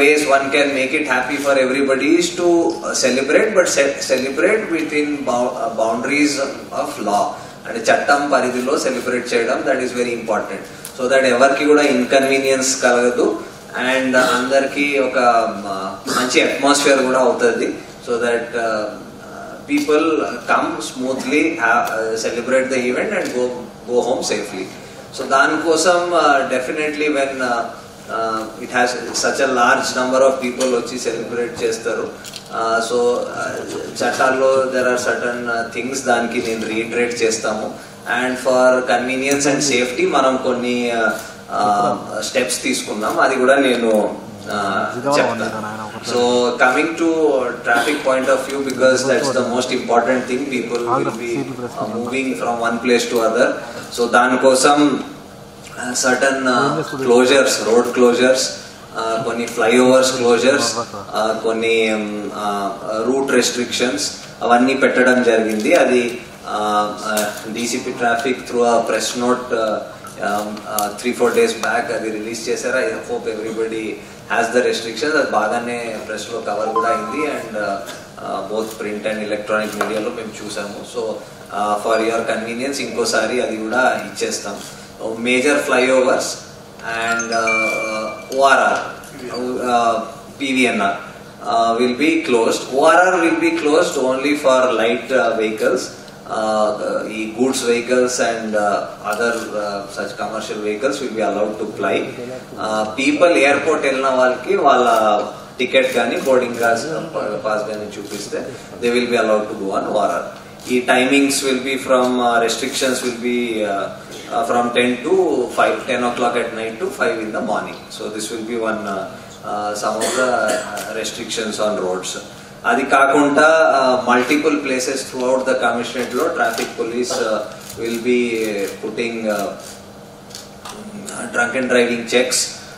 ways one can make it happy for everybody is to celebrate, but celebrate within boundaries of law. And chattam paridhilo celebrate cheyadam, that is very important, so that evarki kuda inconvenience kalagadu and andarki oka manchi atmosphere kuda avutadi, so that people come smoothly, celebrate the event and go home safely. So dan kosam definitely when it has such a large number of people వచ్చి celebrate చేస్తారు. So చట్టాల్లో there are certain things దానికి నేను reiterate చేస్తాము, and for convenience and safety మనం కొన్ని steps తీసుకున్నాం, అది కూడా నేను చెప్తాను. So coming to traffic point of view, because that's the most important thing, people will be moving from one place to other. So దాని కోసం certain closures, road closures, కొన్ని ఫ్లైఓవర్స్ క్లోజర్స్, కొన్ని రూట్ రెస్ట్రిక్షన్స్ అవన్నీ పెట్టడం జరిగింది. అది DCP traffic through ఆ press note 3-4 days back అది రిలీజ్ చేశారు. I hope everybody has the restrictions. అది బాగానే ప్రెస్లో కవర్ కూడా అయింది, and both print and electronic మీడియాలో మేము చూసాము. సో ఫర్ యువర్ కన్వీనియన్స్ ఇంకోసారి అది కూడా ఇచ్చేస్తాం. Major flyovers and ORR, PVNR will be closed. ORR will be closed only for light vehicles, goods vehicles and other such commercial vehicles will be allowed to fly. People airport elna valki valla ticket gaani boarding pass gaani chupiste, they will be allowed to go on ORR. The timings will be from restrictions will be from 10 to 5, 10 o'clock at night to 5 in the morning. So this will be one some of the restrictions on roads. Adi kaakunda multiple places throughout the commissionerate lo traffic police will be putting drunken driving checks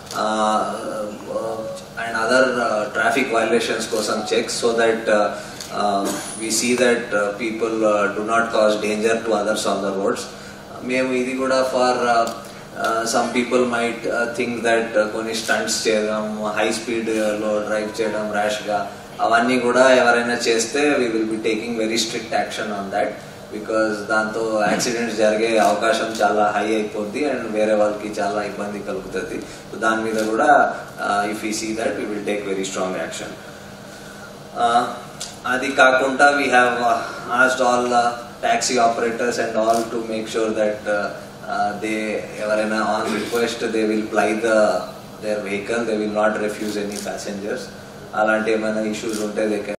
and other traffic violations kosam checks, so that we see that people do not cause danger to others on the roads. మేము ఇది కూడా for some people might think that కొన్ని stunts చేయడం, high స్పీడ్లో drive చేయడం ర్యాష్గా, అవన్నీ కూడా ఎవరైనా చేస్తే we will be taking very strict action on that, because దాంతో యాక్సిడెంట్స్ జరిగే అవకాశం చాలా హై అయిపోద్ది అండ్ వేరే వాళ్ళకి చాలా ఇబ్బంది కలుగుతుంది. సో దాని మీద కూడా if you see that we will take very strong action. అది కాకుండా we have asked all taxi operators and all to make sure that they ever on request they will ply their vehicle, they will not refuse any passengers. Alanti emana issues unte they can